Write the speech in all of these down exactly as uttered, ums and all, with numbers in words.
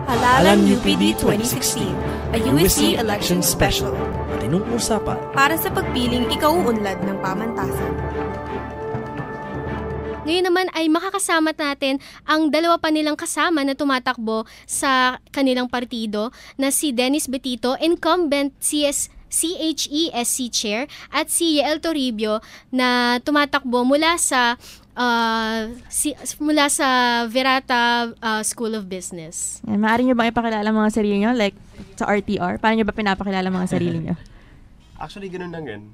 Halalan U P D twenty sixteen, a U S C election special. Matinong usapan Para sa pagpiling ikauunlad ng pamantasan. Ngayon naman ay makakasama natin ang dalawa pa nilang kasama na tumatakbo sa kanilang partido na si Dennis Betito, incumbent C S C H E S C Chair, at si Yael Toribio na tumatakbo mula sa uh, si, mula sa Virata uh, School of Business. Yan, maaari nyo bang ipakilala mga sarili nyo? Like sa R T R? Paano nyo ba pinapakilala mga sarili nyo? Actually, ganun lang rin.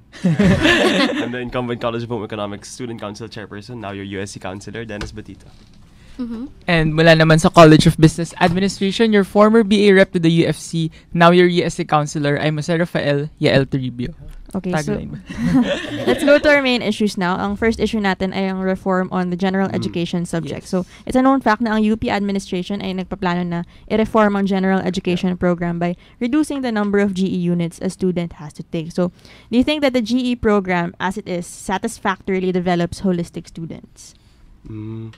I'm the incumbent College of Home Economics Student Council Chairperson, now your U S C Counselor, Dennis Betito. Mm-hmm. And mula naman sa College of Business Administration, your former B A rep to the U F C, now your U S C Counselor, I'm Jose Rafael Yael Toribio. Okay, Tagline. so let's go to our main issues now. Ang first issue natin ay ang reform on the general education subject. Yes. So, it's a known fact na ang U P administration ay nagpaplano na i-reform ang general education program by reducing the number of G E units a student has to take. So, do you think that the G E program, as it is, satisfactorily develops holistic students? Mm.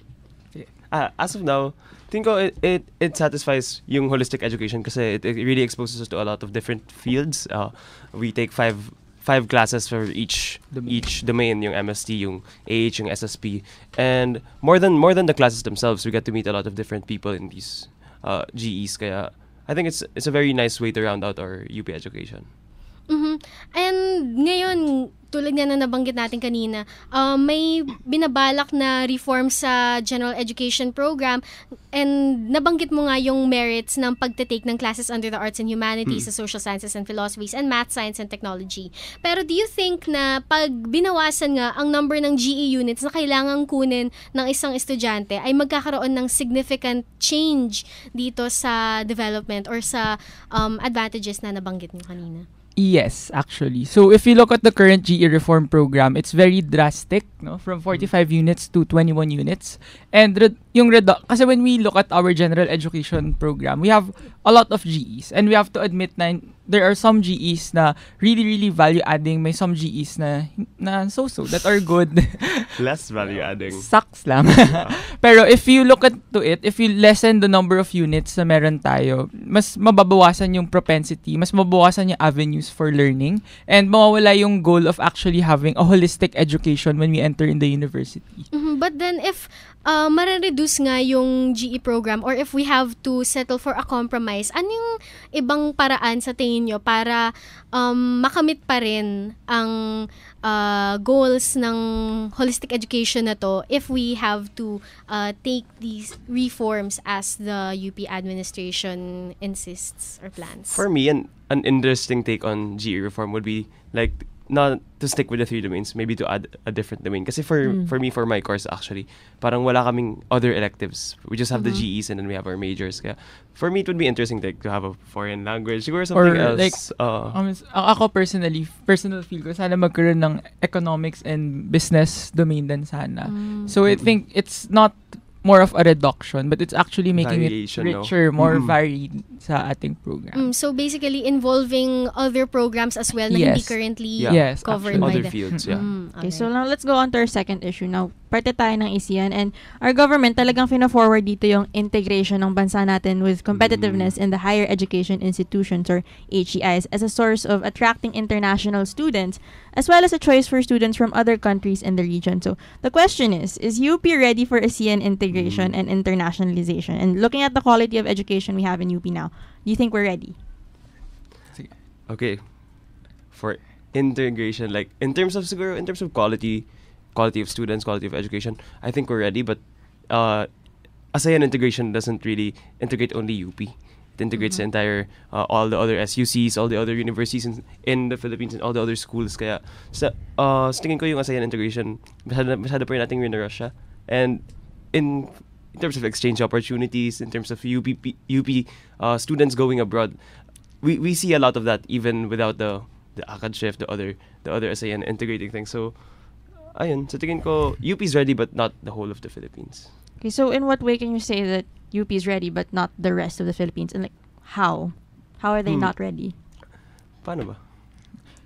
Uh, as of now, think ko it, it it satisfies yung holistic education kasi it, it really exposes us to a lot of different fields. Uh, we take five five classes for each Domain. each domain, yung M S T, yung A H, yung S S P, and more than more than the classes themselves, we get to meet a lot of different people in these uh, G Es. Kaya I think it's it's a very nice way to round out our U P education. Mm-hmm. And ngayon, tulad nga na nabanggit natin kanina, uh, may binabalak na reform sa general education program, and nabanggit mo nga yung merits ng pagtitake ng classes under the arts and humanities, Hmm. sa social sciences and philosophies, and math, science, and technology. Pero do you think na pag binawasan nga ang number ng G E units na kailangang kunin ng isang estudyante, ay magkakaroon ng significant change dito sa development or sa um, advantages na nabanggit mo kanina? Yes, actually. So if you look at the current G E reform program, it's very drastic, no? From forty-five units to twenty-one units. And re- yung redu- kasi when we look at our general education program, we have a lot of G Es, and we have to admit na there are some G Es na really really value adding, may some G Es na na so-so that are good. Less value adding. Sucks lang. Pero if you look at to it, if you lessen the number of units na meron tayo, mas mababawasan yung propensity, mas mababawasan yung avenues for learning, and mawawala yung goal of actually having a holistic education when we enter in the university. Mhm. But then if uh, mare-reduce nga yung G E program, or if we have to settle for a compromise, ano yung ibang paraan sa tingin nyo para um, makamit pa rin ang uh, goals ng holistic education na to if we have to uh, take these reforms as the U P administration insists or plans? For me, an an interesting take on G E reform would be like not to stick with the three domains, maybe to add a different domain. Kasi for Mm. for me, for my course actually, parang wala kaming other electives. We just have Mhm. the G Es and then we have our majors. Kaya for me, it would be interesting like, to have a foreign language or something Or, else. like, uh, Um, s- a- ako personally, personal feel ko, sana magkaroon ng economics and business domain din sana. Mm. So I think it's not more of a reduction, but it's actually making Variation, it no? richer, more Mm. varied sa ating program. Mm, so basically involving other programs as well na hindi Yes. currently Yeah. Yes, covered by actually. other the... fields, yeah. Mm, Okay, so now let's go on to our second issue. Now, parte tayo ng I S I A N, and our government talagang fina-forward dito yung integration ng bansa natin with competitiveness in the higher education institutions or H E Is as a source of attracting international students as well as a choice for students from other countries in the region. So, the question is, is U P ready for I S I A N integration Mm. and internationalization? And looking at the quality of education we have in U P now, do you think we're ready? Okay. For integration, like in terms of siguro, in terms of quality, quality of students, quality of education, I think we're ready. But uh, ASEAN integration doesn't really integrate only U P. It integrates the entire uh, all the other S U Cs, all the other universities in, in the Philippines, and all the other schools. Kaya sa uh, sa tingin ko yung ASEAN integration, masyado, masyado pa rin nating rin-rush siya. And in in terms of exchange opportunities, in terms of U P U P uh, students going abroad, we we see a lot of that even without the the A C A D shift, the other the other ASEAN integrating things. So, ayun, sa tingin ko, U P is ready but not the whole of the Philippines. Okay, so in what way can you say that U P is ready but not the rest of the Philippines? And like, how? How are they Hmm. not ready? Paano ba?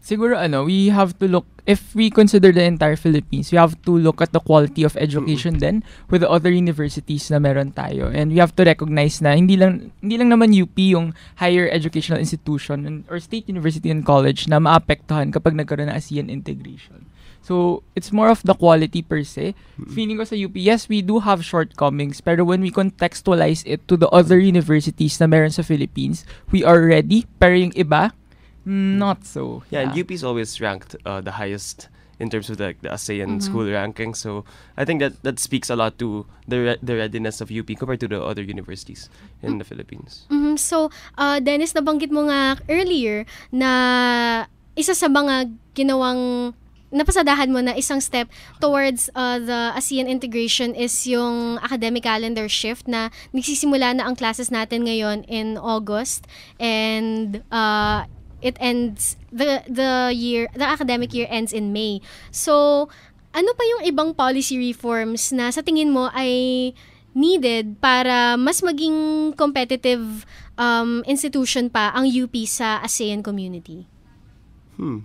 Siguro ano, we have to look, if we consider the entire Philippines, we have to look at the quality of education then with the other universities na meron tayo. And we have to recognize na hindi lang hindi lang naman U P yung higher educational institution and- or state university and college na maapektuhan kapag nagkaroon ng ASEAN integration. So, it's more of the quality per se. Feeling ko sa U P, yes, we do have shortcomings, pero when we contextualize it to the other universities na meron sa Philippines, we are ready, pero yung iba, not so. Yeah, and U P is always ranked uh, the highest in terms of the, the ASEAN Mhm. school ranking. So I think that that speaks a lot to the re- the readiness of U P compared to the other universities in the Philippines. Mhm. So, uh, Dennis, nabanggit mo nga earlier na isa sa mga ginawang napasadahan mo na isang step towards uh, the ASEAN integration is yung academic calendar shift na nagsisimula na ang classes natin ngayon in August and uh, it ends the the year the academic year ends in May. So, ano pa yung ibang policy reforms na sa tingin mo ay needed para mas maging competitive um, institution pa ang U P sa ASEAN community? Hmm.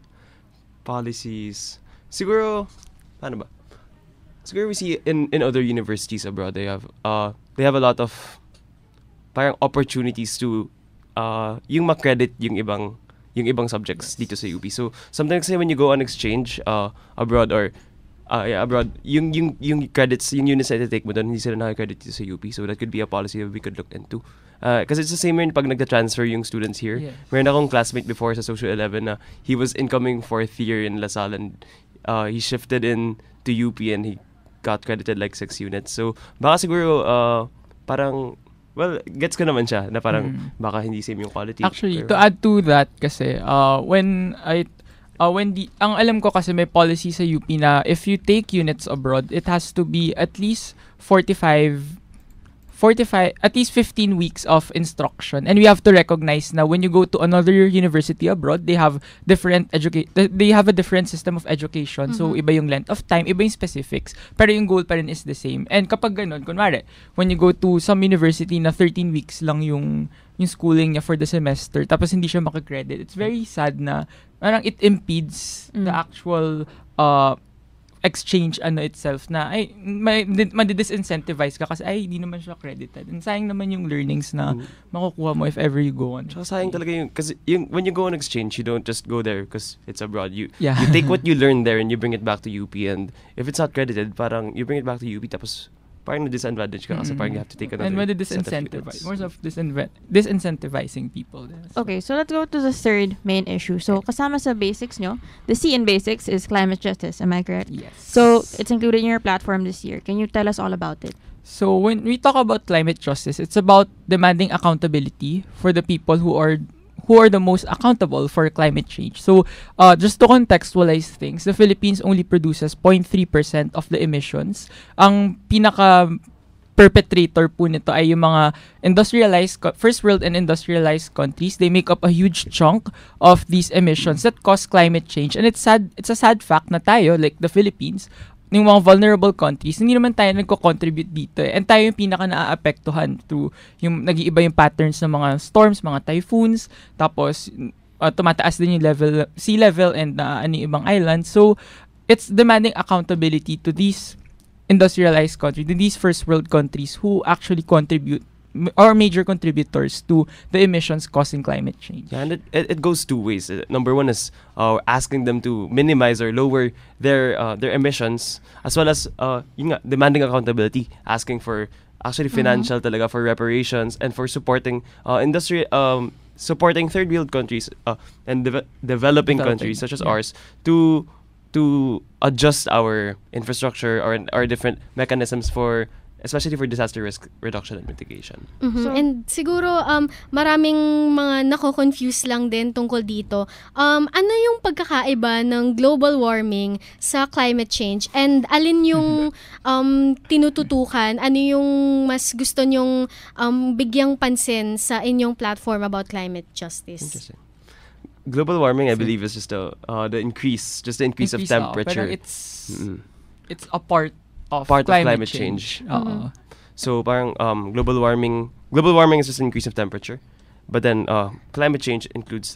Policies. Siguro, paano ba? Siguro we see in, in other universities abroad, they have uh they have a lot of parang opportunities to uh yung ma-credit yung ibang yung ibang subjects dito sa U P. So sometimes say when you go on exchange uh abroad or uh yeah, abroad, yung yung yung credits, yung units na take mo doon, hindi sila naka-credit dito sa U P. So that could be a policy that we could look into. Uh, kasi it's the same rin pag nagta-transfer yung students here. Yes. Meron akong classmate before sa Social eleven na he was incoming fourth year in LaSalle and uh, he shifted in to U P and he got credited like six units. So baka siguro uh, parang, well, gets ko naman siya na parang Mm. baka hindi same yung quality. Actually, Pero- to add to that kasi, uh, when I, uh, when the, ang alam ko kasi may policy sa U P na if you take units abroad, it has to be at least forty-five forty-five, at least fifteen weeks of instruction. And we have to recognize na when you go to another university abroad, they have different educate, they have a different system of education. So, Mhm. iba yung length of time, iba yung specifics, pero yung goal pa rin is the same. And kapag ganun, kunwari, when you go to some university na thirteen weeks lang yung yung schooling niya for the semester, tapos hindi siya makakredit, it's very sad na parang it impedes the Mm. actual uh, exchange ano itself na ay may madi-disincentivize ka kasi ay hindi naman siya credited. And sayang naman yung learnings na Mm. makukuha mo if ever you go on. Tsaka sayang talaga yung, kasi yung, when you go on exchange, you don't just go there because it's abroad. You Yeah. you take what you learn there and you bring it back to U P, and if it's not credited, parang you bring it back to U P tapos parang na-disadvantage ka kasi parang you have to take another And set of madi-disincentivize. units. More of disinve- disincentivizing people. Yes. Okay, so let's go to the third main issue. So, kasama sa basics nyo, the C in basics is climate justice. Am I correct? Yes. So, it's included in your platform this year. Can you tell us all about it? So when we talk about climate justice, it's about demanding accountability for the people who are who are the most accountable for climate change. So uh, just to contextualize things, the Philippines only produces zero point three percent of the emissions. Ang pinaka perpetrator po nito ay yung mga industrialized, co- first world and industrialized countries. They make up a huge chunk of these emissions that cause climate change. And it's sad, it's a sad fact na tayo, like the Philippines, yung mga vulnerable countries, hindi naman tayo nagko-contribute dito. Eh. And tayo yung pinaka naaapektuhan through yung nag-iiba yung patterns ng mga storms, mga typhoons, tapos uh, tumataas din yung level, sea level and uh, ano yung ibang islands. So, it's demanding accountability to these industrialized countries, to these first world countries who actually contribute m- or major contributors to the emissions causing climate change. Yeah, and it, it, it goes two ways. Uh, number one is uh, asking them to minimize or lower their uh, their emissions, as well as uh, yun nga, demanding accountability, asking for actually financial talaga for reparations and for supporting uh, industry um supporting third world countries uh, and deve- developing Developing, countries such as yeah. ours to to adjust our infrastructure or our different mechanisms for, especially for disaster risk reduction and mitigation. Mhm. So- And siguro um maraming mga nako-confuse lang din tungkol dito. Um ano yung pagkakaiba ng global warming sa climate change, and alin yung um tinututukan, ano yung mas gusto nyong um bigyang pansin sa inyong platform about climate justice? Interesting. Global warming, I So- believe, is just a, uh, the increase, just the increase, Increase, of oo, temperature. pero it's Mm-mm. it's a part of Part of climate, climate change. change. Oo. So, parang um, global warming, global warming is just an increase of temperature, but then uh, climate change includes like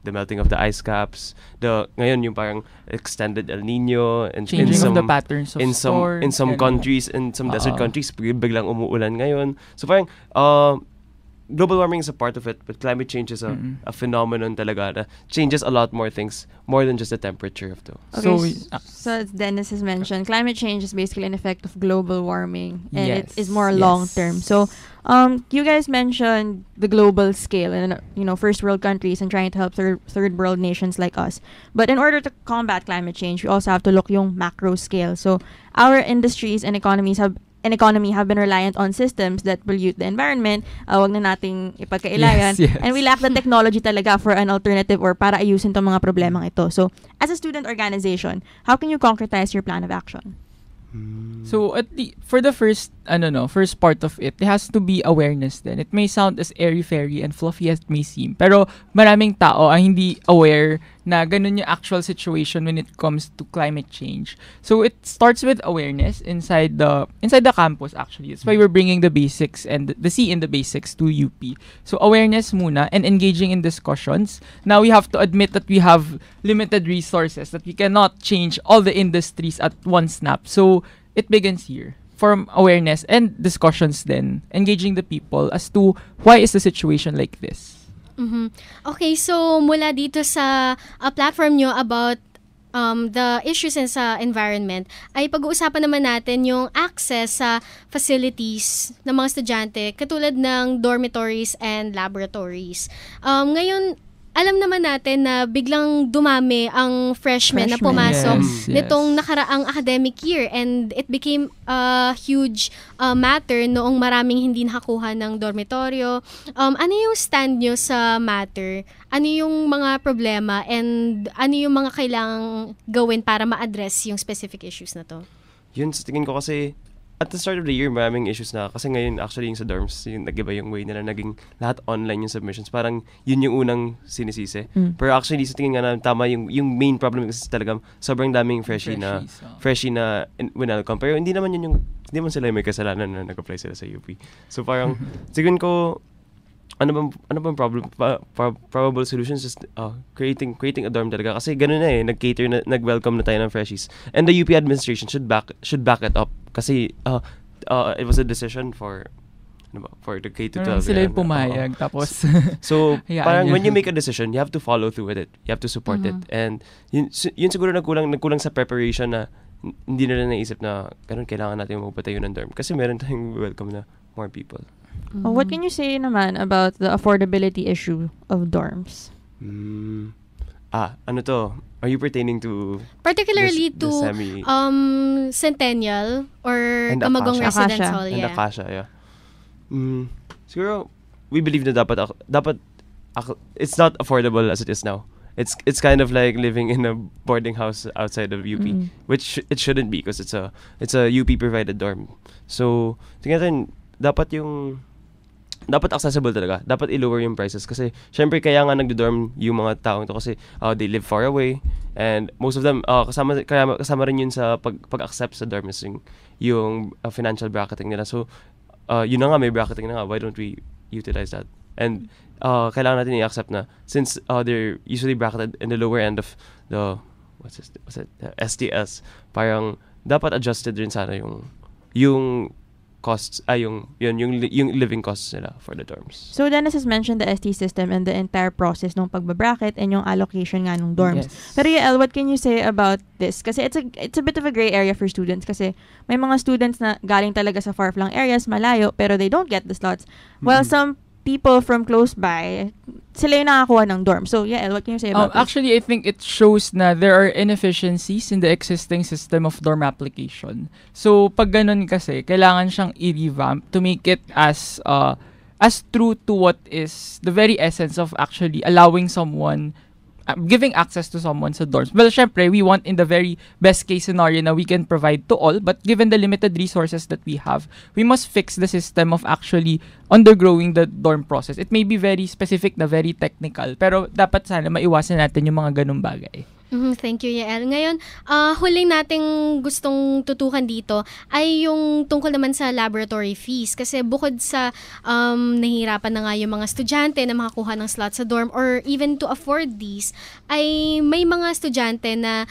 the melting of the ice caps, the ngayon yung parang extended El Nino, and in Changing some of the patterns of in some storms. in some and- countries, in some desert Oo. countries, big- biglang umuulan ngayon. So parang uh, global warming is a part of it, but climate change is a, Mm-mm. a phenomenon talaga na changes a lot more things, more than just the temperature of the. Okay, So, so, we- ah. so as Dennis has mentioned, climate change is basically an effect of global warming, and it Yes, is more yes. long term. So, um, you guys mentioned the global scale and you know first world countries and trying to help third third world nations like us. But in order to combat climate change, we also have to look yung macro scale. So, our industries and economies have an economy have been reliant on systems that pollute the environment. Uh, wag na nating ipagkailayan. Yes, yes. And we lack the technology talaga for an alternative or para ayusin tong mga problemang ito. So, as a student organization, how can you concretize your plan of action? So at the for the first ano no, first part of it, there has to be awareness then. It may sound as airy-fairy and fluffy as it may seem, pero maraming tao ang hindi aware na ganun yung actual situation when it comes to climate change. So it starts with awareness inside the inside the campus actually. That's why we're bringing the basics and the C in the basics to U P. So awareness muna and engaging in discussions. Now we have to admit that we have limited resources, that we cannot change all the industries at one snap. So it begins here. From awareness and discussions then, engaging the people as to why is the situation like this. Mhm. Okay, so mula dito sa uh, platform nyo about um, the issues in sa environment, ay pag-uusapan naman natin yung access sa facilities ng mga estudyante, katulad ng dormitories and laboratories. Um, ngayon, alam naman natin na biglang dumami ang freshmen, na Freshmen. pumasok Yes, yes. nitong nakaraang academic year, and it became a huge uh, matter noong maraming hindi nakakuha ng dormitoryo. Um, ano yung stand nyo sa matter? Ano yung mga problema and ano yung mga kailangang gawin para ma-address yung specific issues na to? Yun, sa tingin ko kasi, at the start of the year, maraming issues na. Kasi ngayon, actually, yung sa dorms, yung nag-iba yung way nila, naging lahat online yung submissions. Parang yun yung unang sinisisi. Mm. Pero actually, sa tingin nga na tama, yung, yung main problem kasi talaga, sobrang daming freshie na, Freshies, oh. freshie na in- winelcome. Pero hindi naman yun yung, hindi naman sila yung may kasalanan na nag-apply sila sa U P. So parang, tignan ko, ano bang ano bang problem pa, pa, probable solutions is uh, creating creating a dorm talaga kasi ganoon na eh, nag-cater na, nag-welcome na tayo ng freshies, and the U P administration should back should back it up kasi uh, uh, it was a decision for ano ba, for the K to twelve. Sila yan. yung pumayag, tapos So, Hayaan parang yun. when you make a decision, you have to follow through with it. You have to support it. And yun, su- yun siguro nagkulang, nagkulang sa preparation na n- hindi nila naisip na ganun kailangan natin magpatayo ng dorm. Kasi meron tayong welcome na more people. Uh, what can you say naman about the affordability issue of dorms? Mm. Ah, ano to? Are you pertaining to Particularly the, to the semi um, Centennial or And Camagong Acacia. Residence Acacia. Hall? and Yeah. Acacia, yeah. Mm, siguro, we believe na dapat, ak- dapat ak- it's not affordable as it is now. It's it's kind of like living in a boarding house outside of U P, Mm. which it shouldn't be because it's a it's a U P provided dorm. So, tingnan natin, dapat yung dapat accessible talaga. Dapat i-lower yung prices kasi syempre kaya nga nagdo-dorm yung mga taong to kasi uh, they live far away, and most of them uh, kasama kaya kasama rin yun sa pag pag-accept sa dorm is yung, yung uh, financial bracketing nila. So uh, yun na nga, may bracketing na nga, why don't we utilize that? And uh, kailangan natin i-accept na since uh, they're usually bracketed in the lower end of the what's this, what's it, the S T S, parang dapat adjusted rin sana yung yung costs ay yung yun yung li- yung living costs nila for the dorms. So, Dennis has mentioned the S T system and the entire process ng pagbabracket and yung allocation nga ng dorms. Yes. Pero Yael, what can you say about this? Kasi it's a it's a bit of a gray area for students kasi may mga students na galing talaga sa far-flung areas, malayo, pero they don't get the slots. While Mhm. some people from close by, sila yung nakakuha ng dorm. So, Yael, what can you say Um, about this? actually, I think it shows na there are inefficiencies in the existing system of dorm application. So, pag ganun kasi, kailangan siyang i-revamp to make it as uh, as true to what is the very essence of actually allowing someone, uh, giving access to someone sa dorms. Well, syempre, we want in the very best case scenario na we can provide to all, but given the limited resources that we have, we must fix the system of actually undergoing the dorm process. It may be very specific na very technical, pero dapat sana maiwasan natin yung mga ganung bagay. Mhm, thank you, Yael. Ngayon, ah huling nating gustong tutukan dito ay yung tungkol naman sa laboratory fees. Kasi bukod sa um, nahihirapan na nga yung mga estudyante na makakuha ng slot sa dorm or even to afford these, ay may mga estudyante na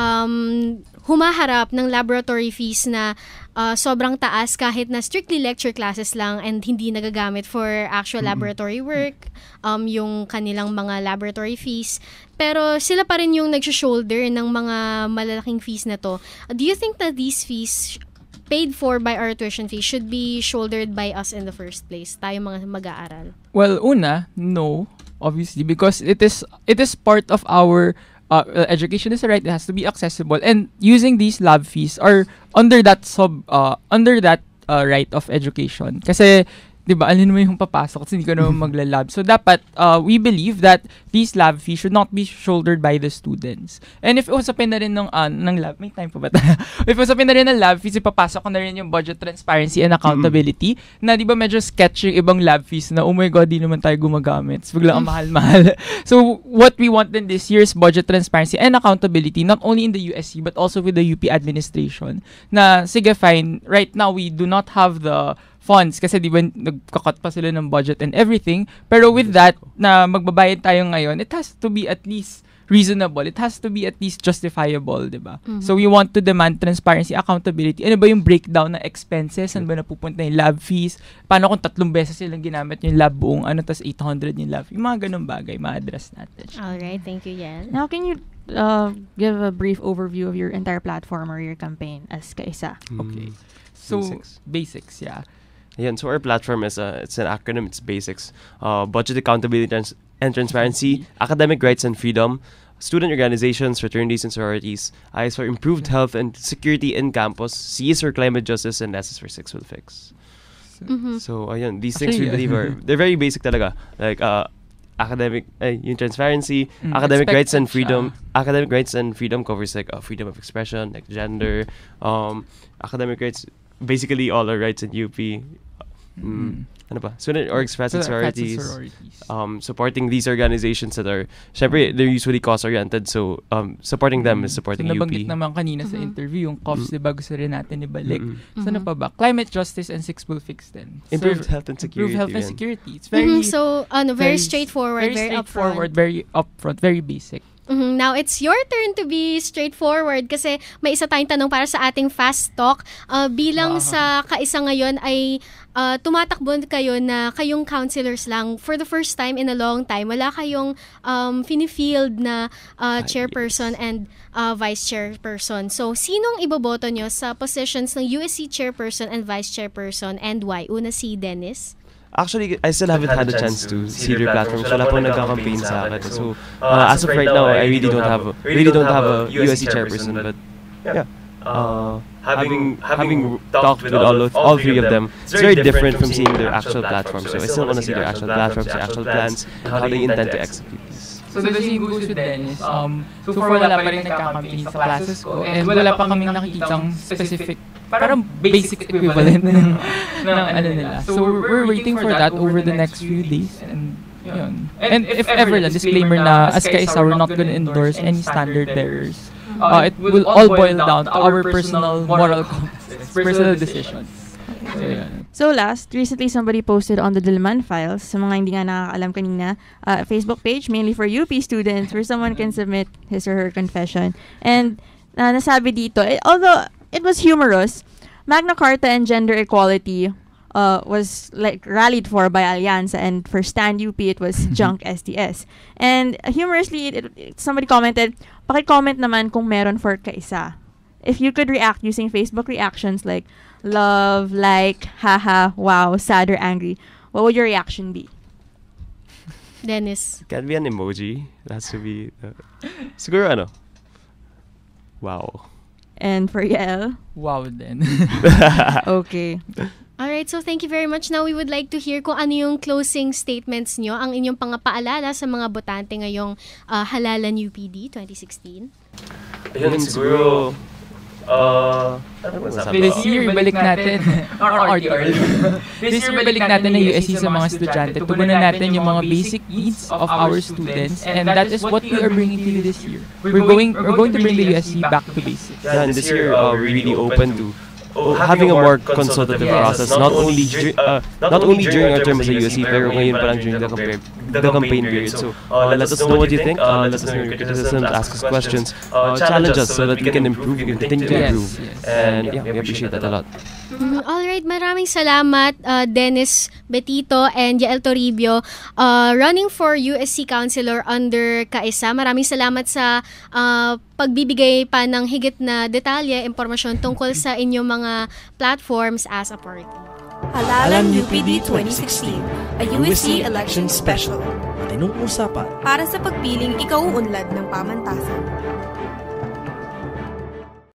um, humaharap ng laboratory fees na uh, sobrang taas kahit na strictly lecture classes lang and hindi nagagamit for actual Mm-mm. laboratory work, um, yung kanilang mga laboratory fees. Pero sila pa rin yung nag-shoulder ng mga malalaking fees na to. Do you think that these fees paid for by our tuition fees should be shouldered by us in the first place? Tayo mga mag-aaral. Well, una, no, obviously, because it is it is part of our uh, education is a right. It has to be accessible, and using these lab fees are under that sub uh, under that uh, right of education. Kasi, di ba, alin mo yung papasok kasi hindi ka naman magla-lab. So, dapat, uh, we believe that these lab fees should not be shouldered by the students. And if usapin na rin ng, uh, ng lab, may time pa ba tayo? If usapin na rin ng lab fees, ipapasok ko na rin yung budget transparency and accountability na, di ba, medyo sketch yung ibang lab fees na, oh my God, di naman tayo gumagamit. So, biglang ang mahal-mahal. So, what we want in this year's budget transparency and accountability, not only in the U S C, but also with the U P administration, na, sige, fine, right now, we do not have the funds kasi di ba nagkakat pa sila ng budget and everything, pero with that na magbabayad tayo ngayon, it has to be at least reasonable, it has to be at least justifiable, di ba? Mhm. So we want to demand transparency, accountability. Ano ba yung breakdown ng expenses? Saan ba napupunta yung lab fees? Paano kung tatlong beses silang ginamit yung lab buong ano, tas eight hundred yung lab? Yung mga ganun bagay, ma-address natin. Alright, thank you, Yael. Now, can you uh, give a brief overview of your entire platform or your campaign as Kaisa? Okay. So, Basics. basics, yeah. Ayan, so our platform is a, it's an acronym, it's BASICS. Uh, budget accountability trans- and transparency, academic rights and freedom, student organizations, fraternities and sororities, I is for improved health and security in campus, C is for climate justice, and S is for six will fix. Mhm. So, ayun, these things we Actually, believe are, they're very basic talaga. Like, uh, academic, uh, yung transparency, Mm, academic rights and expected freedom. siya. Academic rights and freedom covers like uh, freedom of expression, like gender, um, academic rights, basically all our rights in U P. Mm. Ano pa? Student orgs, frats and So, frats and sororities. sororities. Um, supporting these organizations that are, syempre, they're usually cause-oriented, so um, supporting them is supporting so, U nabanggit P. naman kanina sa Mhm. interview, yung C O F S, Mm. diba, gusto rin natin ibalik. Mm-mm. So, ano Mhm. pa ba? Climate justice and six will fix din. Improved Serve- health and security. Improved health and yan. security. It's very, Mhm, so, ano, very, very straightforward, very very, straightforward, upfront. very upfront, very basic. Mhm. Now, it's your turn to be straightforward kasi may isa tayong tanong para sa ating fast talk. Uh, bilang Ah. sa kaisa ngayon ay uh, tumatakbo kayo na kayong counselors lang for the first time in a long time. Wala kayong um, fini-field na uh, Ah, chairperson yes. and uh, vice chairperson. So, sinong iboboto nyo sa positions ng U S C chairperson and vice chairperson and why? Una si Dennis. Actually, I still haven't had a chance to see their platforms. Wala po nagka-campaign sa akin. So, uh, as of right now, I really don't have a, really don't have a U S C chairperson. But yeah, uh, having having talked with all of all three of them, it's very different from seeing their actual platform. So I still want to see their actual platforms, their actual plans, and how they intend to execute these. So, the same goes with Dennis. Um, so, far, wala pa rin nagka-campaign sa classes ko. And wala pa kaming nakikitang specific, parang basic equivalent ng, ng ano nila. So, we're, we're waiting for that over the next few days. And, yun. And if ever lang, disclaimer na, as Kaisa, we're not gonna endorse any standard bearers. Uh, it will all boil down to our personal moral compasses, personal decisions. So, yun. So last, recently somebody posted on the Diliman Files, sa mga hindi nga nakakaalam kanina, uh, Facebook page, mainly for U P students, where someone can submit his or her confession. And uh, nasabi dito, eh, although it was humorous, Magna Carta and gender equality uh, was like rallied for by Alianza, and for Stand U P, it was Junk S T S. And uh, humorously, it, it, somebody commented, paki-comment naman kung meron for Kaisa. If you could react using Facebook reactions like love, like, haha, wow, sad or angry, what would your reaction be? Dennis. Can be an emoji. It has to be. Uh, siguro ano? Wow. And for Yael? Wow din. Okay. Alright, so thank you very much. Now, we would like to hear kung ano yung closing statements nyo, ang inyong pangapaalala sa mga botante ngayong uh, Halalan U P D twenty sixteen. Ayun, siguro, Uh, ano ba sabi This ko? year, balik natin. Or R T R. This year, balik natin ng U S C sa mga estudyante. Tugunan natin yung mga basic needs of our students. And that is what we are bringing to you this year. We're going we're going to bring the U S C back to basics. Yeah, and this year, uh, we're really open to uh, having a more consultative process, not only dur- uh, not only during our term as a U S C, pero ngayon pa lang during the campaign, the campaign period. So uh, let us know what you think. Uh, let us know your criticisms, ask us questions, uh, challenge us so that we can improve, we can continue to Yes, improve. yes. And yeah, we appreciate that a lot. Mm, alright, maraming salamat uh, Dennis Betito and Yael Toribio, uh, running for U S C Councilor under Kaisa. Maraming salamat sa uh, pagbibigay pa ng higit na detalye, impormasyon tungkol sa inyong mga platforms as a party. Halalan U P D twenty sixteen, a U S C election special. Matinong usapan. Para sa pagpiling ikaw unlad ng pamantasan.